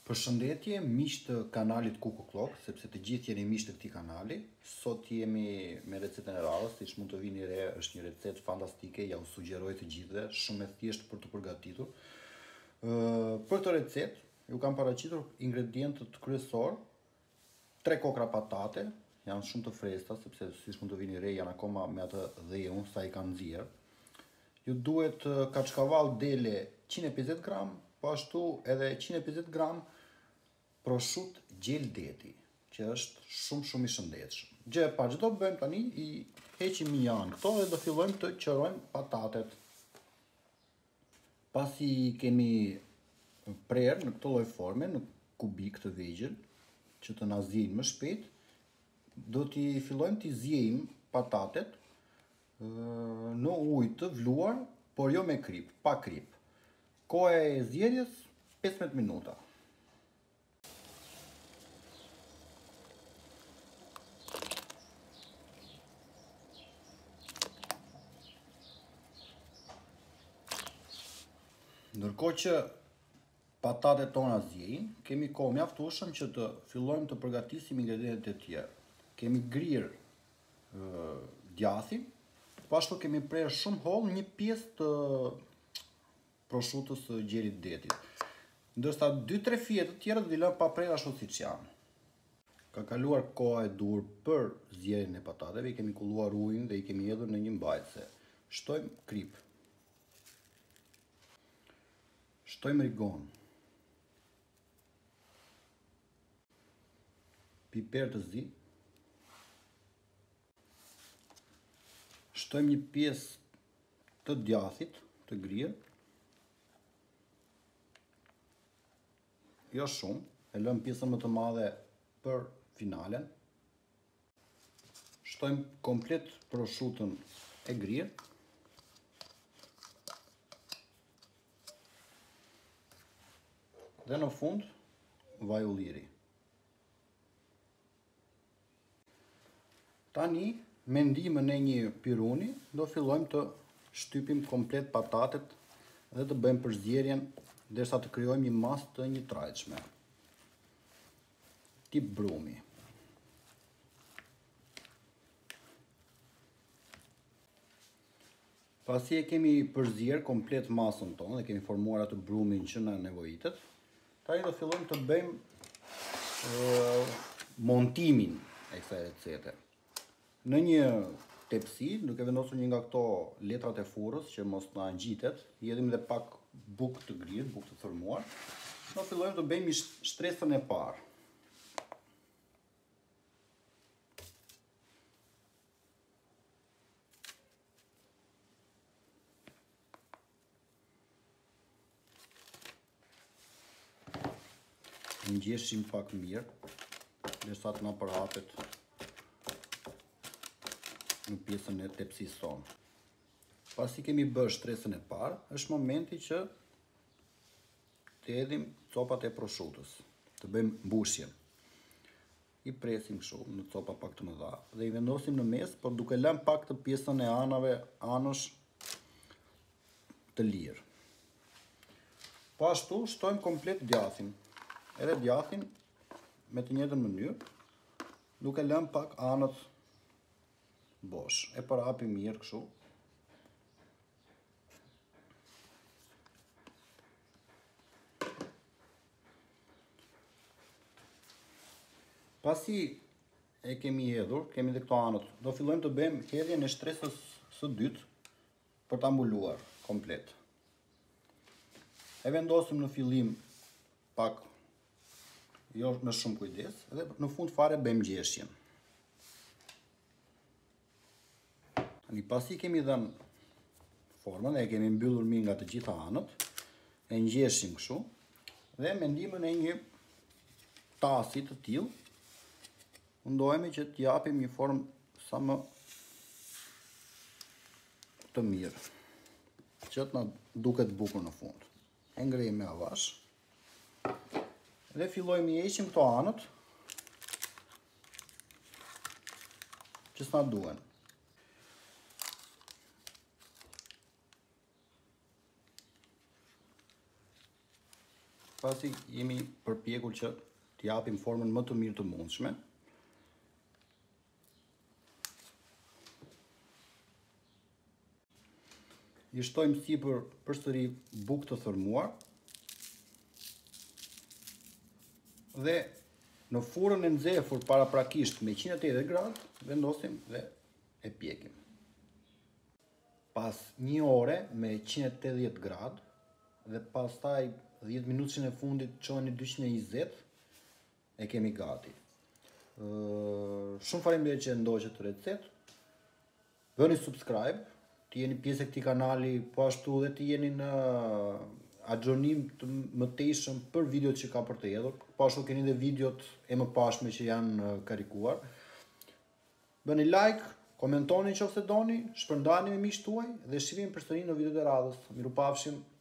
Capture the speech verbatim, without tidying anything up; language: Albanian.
Përshëndetje, miq të kanalit Kuku Clock, sepse të gjithë jeni miq të këtij kanali. Sot jemi me recetën e radhës, siç mund të vini re, është një recetë fantastike, ja u sugjeroj të gjithëve, shumë e thjeshtë për të përgatitur. Uh, për këtë recetë, ju kam paraqitur ingredientët kryesor: tre kokra patate, janë shumë të freskëta, sepse siç mund të vini re, janë akoma me atë dheu sa i kanë nxjerr. Ju duhet kaçkavall dele njëqind e pesëdhjetë gram, po ashtu edhe njëqind e pesëdhjetë gram prosciutto gjel deti, që është shumë shumë i shëndetshëm. Gjë e parë që do bëjmë tani, i heqim një anë këto dhe do fillojmë të qërojmë patatet. Pasi kemi prerë në këtë lloj forme, në kubik të vegjël, që të na ziejnë më shpejt, do t'i fillojmë t'i ziejmë patatet në ujë të vluar, por jo me krip, pa krip. Koha e zgjedhjes pesëmbëdhjetë minuta. Ndërkohë që patatet tona zjejnë, kemi kohë mjaftueshëm që të fillojmë të përgatisim ingredientet e tjerë. Kemi grirë uh, djathin, po ashtu kemi prerë shumë holl një pjesë të prosciuttos së gjelit detit. Ndërsa dy tre fije të tjera do t'i lëmë pa prerë ashtu siç janë. Ka kaluar koha e dur për zjerjen e patateve, i kemi kulluar ujin dhe i kemi hedhur në një mbajtëse. Shtojmë krip. Shtojmë rigon, piper të zi, shtojmë një pjesë të djathit të grirë, jo shumë, e lëmë pjesën më të madhe për finalen. Shtojmë komplet prosciuton e grirë. Dhe në fund, vaj ulliri. Tani, me ndihmën e një piruni, do fillojmë të shtypim komplet patatet dhe të bëjmë përzgjedhjen derisa të krijojmë një masë të njëtrajtshme. Tip brumi. Pasi e kemi përzgjedhur komplet masën tonë dhe kemi formuar atë brumin që na nevojitet, tani do fillojmë të bëjmë uh, montimin e kësaj recete. Në një tepsi, duke vendosur një nga këto letrat e furrës që mos na ngjitet, i hedhim edhe pak bukë të grirë, bukë të thermuar. Do fillojmë të bëjmë shtresën e parë. Ngjeshim pak mirë, derisa të na përhapet në pjesën e tepsisë tonë. Pasi kemi bërë shtresën e parë, është momenti që të hedhim copat e prosciuttos, të bëjmë mbushjen. I presim kështu në copa pak të mëdha dhe i vendosim në mes, por duke lënë pak të pjesën e anave, anësh të lirë. Po ashtu shtojmë komplet djathin. Edhe djathin me të njëjtën mënyrë, duke lënë pak anët bosh. E përhapim mirë kështu. Pasi e kemi hedhur, kemi dhe këto anët, do fillojmë të bëjmë hedhjen e shtresës së dytë për ta mbuluar komplet. E vendosim në fillim pak, jo me shumë kujdes, dhe në fund fare bëjmë ngjeshjen. Tani pasi kemi dhënë formën e kemi mbyllur mirë nga të gjitha anët, e ngjeshim kështu dhe me ndihmën e një tasi të tillë mundohemi që t'i japim një formë sa më të mirë, që të na duket bukur në fund. E ngrejmë me avash. Dhe fillojmë i heqim këto anët që s'na duhen. pasi jemi përpjekur që t'japim formën më të mirë të mundshme. I shtojmë sipër përsëri bukë të thërmuar. Dhe në furrën e nxehur paraprakisht me njëqind e tetëdhjetë gradë vendosim dhe e pjekim. Pas një ore me njëqind e tetëdhjetë gradë dhe pastaj dhjetë minutëshin e fundit çojeni dyqind e njëzet, e kemi gati. Shumë faleminderit që ndoqët recetë. Bëni subscribe, të jeni pjesë e këtij kanali, po ashtu dhe të jeni në agjonim të mëtejshëm për videot që ka për të hedhur, po ashtu keni dhe videot e mëpashme që janë karikuar. Bëni like, komentoni nëse doni, shpërndani me miqtë tuaj dhe shihemi përsëri në videot e radhës. Mirupafshim.